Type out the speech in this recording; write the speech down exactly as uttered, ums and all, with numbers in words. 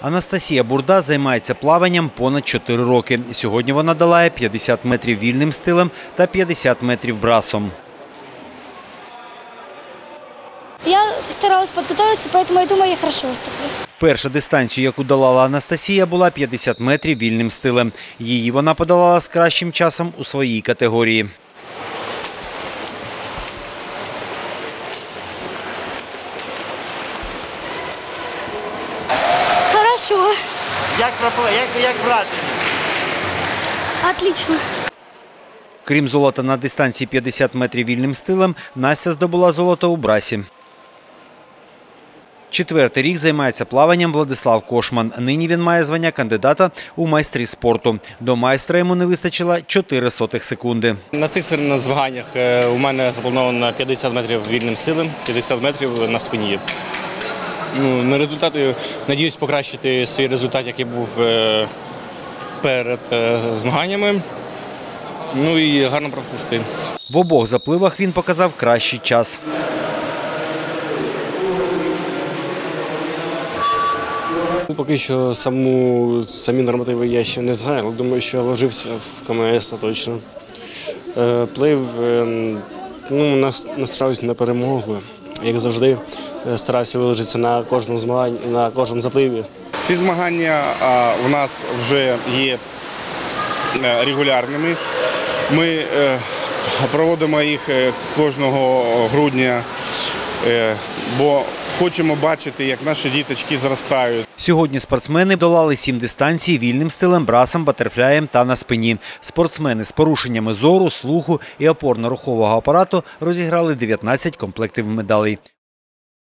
Анастасія Бурда займається плаванням понад чотири роки. Сьогодні вона долає п'ятдесят метрів вільним стилем та п'ятдесят метрів брасом. Я старалась подготовиться, поэтому я думаю, я хорошо выступлю. Перша дистанцію, яку долала Анастасія, була п'ятдесят метрів вільним стилем. Її вона подолала з кращим часом у своїй категорії. Хорошо. Як, як, як враження? Отлично. Крім золота на дистанції п'ятдесят метрів вільним стилем, Настя здобула золото у брасі. Четвертий рік займається плаванням Владислав Кошман. Нині він має звання кандидата у майстрі спорту. До майстра йому не вистачило чотири сотих секунди. На цих змаганнях у мене заплановано п'ятдесят метрів вільним стилем, п'ятдесят метрів на спині. Ну, на результати, надіюсь покращити свій результат, який був перед змаганнями. Ну і гарно провести. В обох запливах він показав кращий час. Поки що саму, самі нормативи я ще не знаю, але думаю, що вложився в КМС точно. Плив, ну, настраюся на перемогу, як завжди, стараюся виложитися на кожному змаганні, на кожному запливі. Ці змагання у нас вже є регулярними. Ми проводимо їх кожного грудня, бо хочемо бачити, як наші діточки зростають. Сьогодні спортсмени долали сім дистанцій вільним стилем, брасом, батерфляєм та на спині. Спортсмени з порушеннями зору, слуху і опорно-рухового апарату розіграли дев'ятнадцять комплектів медалей.